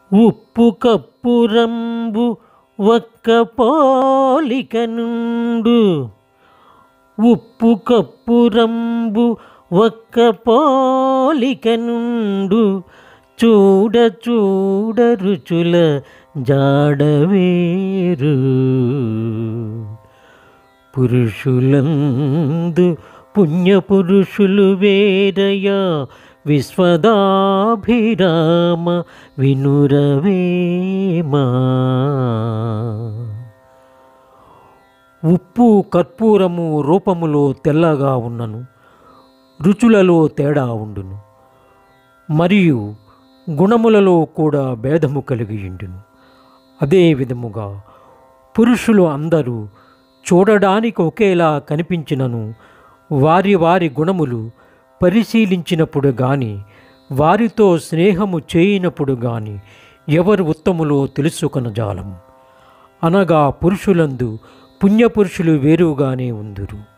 ఉప్పు కప్పురంబు ఒక్క పోలిక నుండు. ఉప్పు కప్పురంబు ఒక్క పోలిక నుండు. చూడ చూడ రుచుల జాడవేరు. పురుషులందు పుణ్యపురుషులు వేరయా విశ్వదాభిరామ వినురవేమా. ఉప్పు కర్పూరము రూపములో తెల్లగా ఉన్నను, రుచులలో తేడా ఉండును, మరియు గుణములలో కూడా భేదము కలిగి ఉండును. అదే విధముగా పురుషులు అందరూ చూడడానికి ఒకేలా కనిపించినను వారి వారి గుణములు పరిశీలించినప్పుడు గాని, వారితో స్నేహము చేయనప్పుడు గాని ఎవరు ఉత్తములో తెలుసుకొనజాలము. అనగా పురుషులందు పుణ్యపురుషులు వేరుగానే ఉందురు.